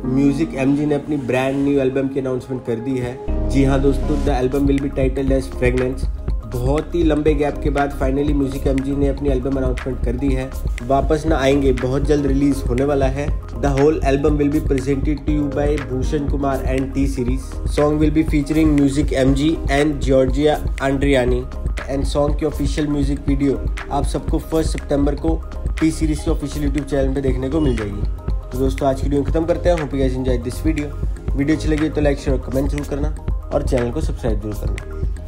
Music MG ने अपनी brand new album की अनाउंसमेंट कर दी है। जी हाँ दोस्तों, the album will be titled as fragrance. बहुत ही लंबे गैप के बाद फाइनली म्यूजिक एमजी ने अपनी एल्बम अनाउंसमेंट कर दी है। वापस ना आएंगे, बहुत जल्द रिलीज होने वाला है। The whole album will be presented to you by Bhushan Kumar and T series. Song will be featuring music MG and Georgia Andriani and song की ऑफिशियल म्यूजिक वीडियो आप सबको 1 सितंबर को टी सीरीज के ऑफिशियल यूट्यूब चैनल पे देखने को मिल जाएगी। तो दोस्तों आज की वीडियो खत्म करते हैं। Hope you guys enjoyed this video अच्छी लगी तो लाइक शेयर और कमेंट जरूर करना और चैनल को सब्सक्राइब जरूर करना।